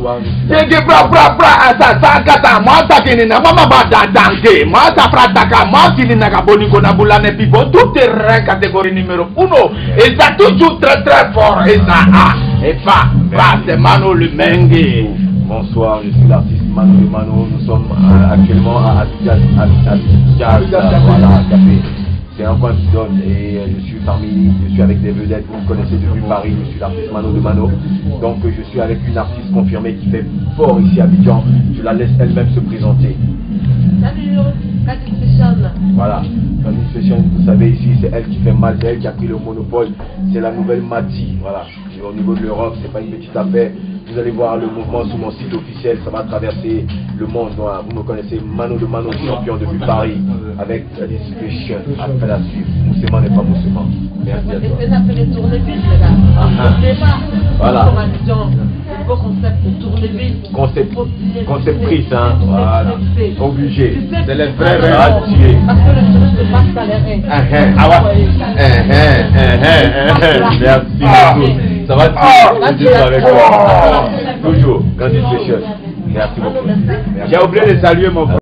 Bonsoir. Tout terrain catégorie numéro 1. Et ça toujours très très fort. Et ça a. Et pas. C'est Mano le Mengue. Bonsoir, je suis l'artiste Mano de Mano. Nous sommes actuellement à voilà, café. C'est un coin qui donne et je suis avec des vedettes, vous me connaissez depuis Paris, je suis l'artiste Mano de Mano. Donc je suis avec une artiste confirmée qui fait fort ici à Abidjan. Je la laisse elle-même se présenter. Salut, Cathy Fashion. Voilà, Cathy Fashion, vous savez ici, c'est elle qui fait mal, c'est elle qui a pris le monopole. C'est la nouvelle Mati, voilà. Et au niveau de l'Europe, c'est pas une petite affaire. Vous allez voir le mouvement sur mon site officiel, ça va traverser le monde. Voilà. Vous me connaissez, Mano de Mano, champion depuis Paris, avec Cathy Fashion. Après la suite, Moussema n'est pas Moussema. Merci à toi. Et ça fait les tournées-vis, là. Voilà. Le beau concept de tourner-vis. Concept prise, hein. Voilà. Obligé. C'est les vrais Ah, tuer. Parce que le touriste se passe dans les reins. Ah ouais. Merci beaucoup. Ça va toujours avec toi. Toujours. Cathy Fashion. Merci beaucoup. J'ai oublié de saluer mon frère.